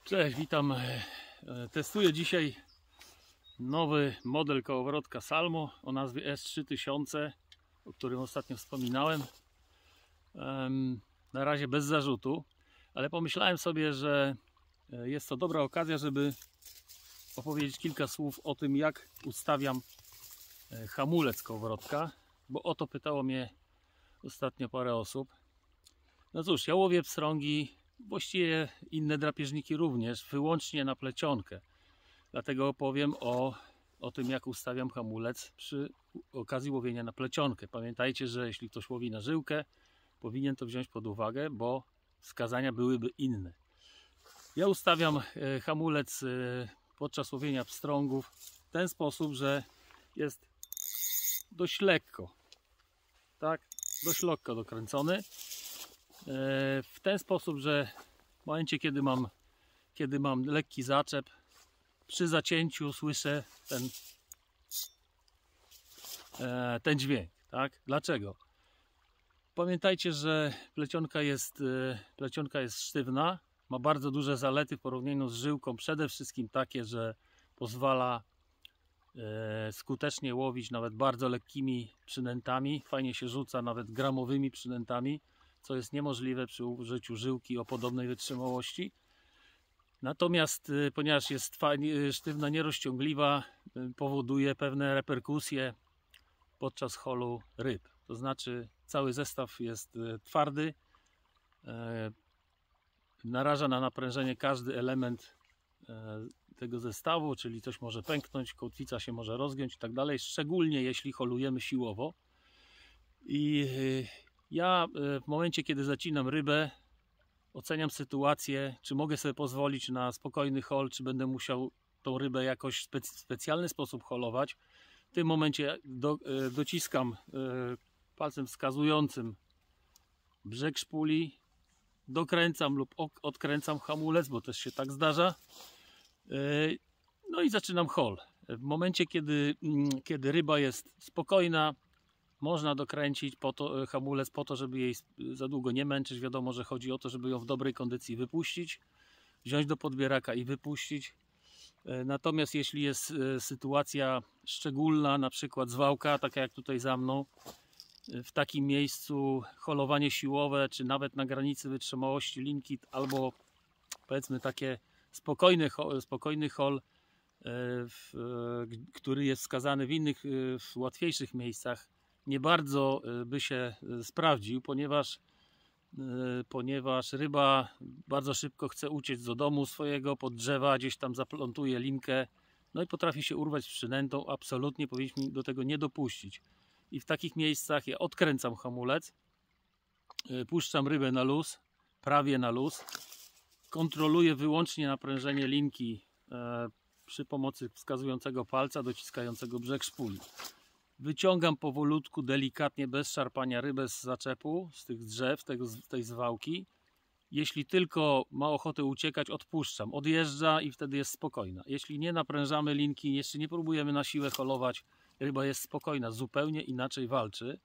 Cześć, witam. Testuję dzisiaj nowy model kołowrotka Salmo o nazwie S3000, o którym ostatnio wspominałem. Na razie bez zarzutu, ale pomyślałem sobie, że jest to dobra okazja, żeby opowiedzieć kilka słów o tym, jak ustawiam hamulec kołowrotka, bo o to pytało mnie ostatnio parę osób. No cóż, ja łowię pstrągi, właściwie inne drapieżniki również, wyłącznie na plecionkę. Dlatego opowiem o tym, jak ustawiam hamulec przy okazji łowienia na plecionkę. Pamiętajcie, że jeśli ktoś łowi na żyłkę, powinien to wziąć pod uwagę, bo wskazania byłyby inne. Ja ustawiam hamulec podczas łowienia pstrągów w ten sposób, że jest dość lekko, tak, dość lekko dokręcony. W ten sposób, że w momencie, kiedy mam lekki zaczep, przy zacięciu słyszę ten dźwięk. Tak? Dlaczego? Pamiętajcie, że plecionka jest sztywna, ma bardzo duże zalety w porównaniu z żyłką. Przede wszystkim takie, że pozwala skutecznie łowić nawet bardzo lekkimi przynętami. Fajnie się rzuca nawet gramowymi przynętami, co jest niemożliwe przy użyciu żyłki o podobnej wytrzymałości. Natomiast ponieważ jest sztywna, nierozciągliwa, powoduje pewne reperkusje podczas holu ryb. To znaczy cały zestaw jest twardy, naraża na naprężenie każdy element tego zestawu, czyli coś może pęknąć, kotwica się może rozgiąć i tak dalej, szczególnie jeśli holujemy siłowo. I ja w momencie, kiedy zacinam rybę, oceniam sytuację, czy mogę sobie pozwolić na spokojny hol, czy będę musiał tą rybę jakoś w specjalny sposób holować. W tym momencie dociskam palcem wskazującym brzeg szpuli, dokręcam lub odkręcam hamulec, bo też się tak zdarza. No i zaczynam hol. W momencie, kiedy ryba jest spokojna, można dokręcić hamulec po to, żeby jej za długo nie męczyć. Wiadomo, że chodzi o to, żeby ją w dobrej kondycji wypuścić, wziąć do podbieraka i wypuścić. Natomiast jeśli jest sytuacja szczególna, na przykład zwałka, taka jak tutaj za mną, w takim miejscu holowanie siłowe, czy nawet na granicy wytrzymałości linki, albo powiedzmy takie spokojny hol, który jest wskazany w innych, łatwiejszych miejscach, nie bardzo by się sprawdził, ponieważ ryba bardzo szybko chce uciec do domu swojego, pod drzewa, gdzieś tam zaplątuje linkę, no i potrafi się urwać z przynętą. Absolutnie powinniśmy do tego nie dopuścić. I w takich miejscach ja odkręcam hamulec, puszczam rybę na luz, prawie na luz, kontroluję wyłącznie naprężenie linki przy pomocy wskazującego palca dociskającego brzeg szpuli. Wyciągam powolutku, delikatnie, bez szarpania rybę z zaczepu, z tych drzew, tej zwałki. Jeśli tylko ma ochotę uciekać, odpuszczam, odjeżdża i wtedy jest spokojna. Jeśli nie naprężamy linki, jeszcze nie próbujemy na siłę holować, ryba jest spokojna, zupełnie inaczej walczy.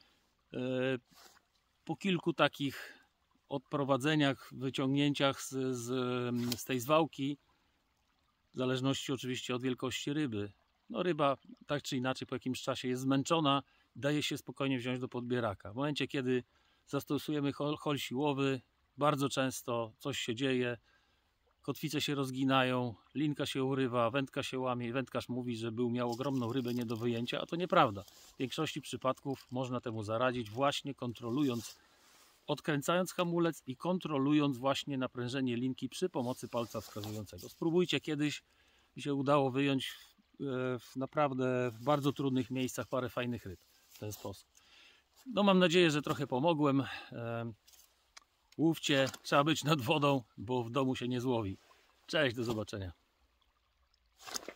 Po kilku takich odprowadzeniach, wyciągnięciach z tej zwałki, w zależności oczywiście od wielkości ryby, no ryba tak czy inaczej po jakimś czasie jest zmęczona, daje się spokojnie wziąć do podbieraka. W momencie, kiedy zastosujemy hol siłowy, bardzo często coś się dzieje, kotwice się rozginają, linka się urywa, wędka się łamie i wędkarz mówi, że miał ogromną rybę nie do wyjęcia, a to nieprawda. W większości przypadków można temu zaradzić właśnie kontrolując, odkręcając hamulec i kontrolując właśnie naprężenie linki przy pomocy palca wskazującego. Spróbujcie kiedyś, mi się udało wyjąć naprawdę w bardzo trudnych miejscach parę fajnych ryb w ten sposób. No mam nadzieję, że trochę pomogłem. Łówcie, trzeba być nad wodą, bo w domu się nie złowi. Cześć, do zobaczenia.